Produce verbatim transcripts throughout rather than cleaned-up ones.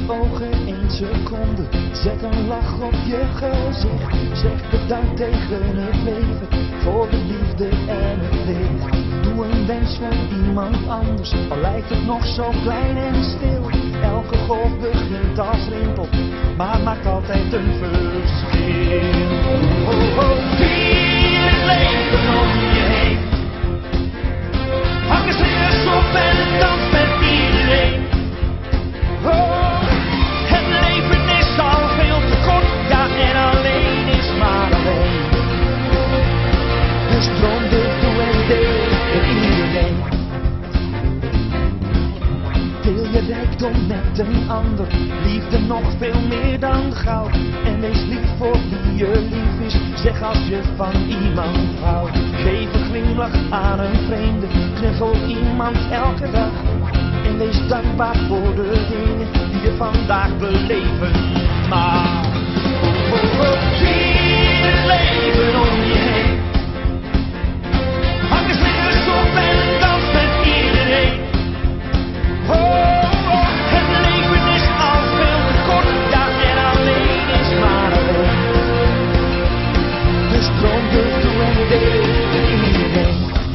ogen één seconde, zet een lach op je gezicht. Zeg bedankt tegen het leven, voor de liefde en het licht. Doe een wens voor iemand anders, al lijkt het nog zo klein en stil. Elke golf begint als rimpel, maar maakt altijd een verschil. Oh, oh, vier het leven om je heen. Hang eens slingers op en dans met iedereen. Oh, het leven is al veel te kort, ja en alleen is maar alleen. Dus droom dit, doe en deel met iedereen. Deel je rijkdom met een ander, liefde nog veel meer dan goud. En wees lief voor wie je lief is, zeg als je van iemand houdt. Geef een glimlach aan een vreemde, knuffel iemand elke dag. En wees dankbaar voor de dingen die je vandaag beleven mag. Oh, oh, oh, vier het leven om je heen. Hang eens slingers op en dans met iedereen. Oh, oh, het leven is al veel te kort, ja en alleen is maar alleen. Dus droom dit, doe en deel met iedereen.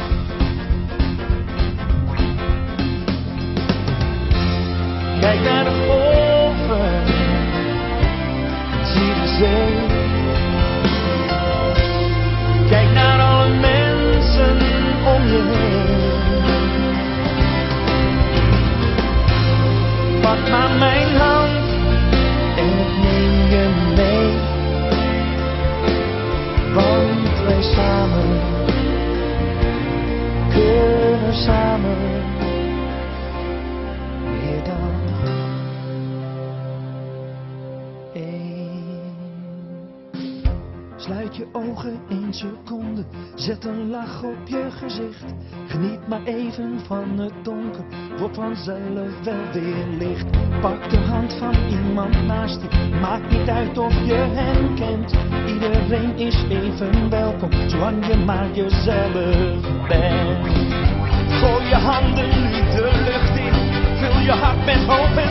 Kijk naar de golven, zie de zee. Kijk naar alle mensen om je heen. Pak maar mijn hand en neem je mee. Want wij samen kunnen samen meer dan sluit je ogen één seconde, zet een lach op je gezicht. Geniet maar even van het donker, wordt vanzelf wel weer licht. Pak de hand van iemand naast je, maakt niet uit of je hem kent. Iedereen is even welkom, zolang je maar jezelf bent. Gooi je handen nu de lucht in, vul je hart met hoop en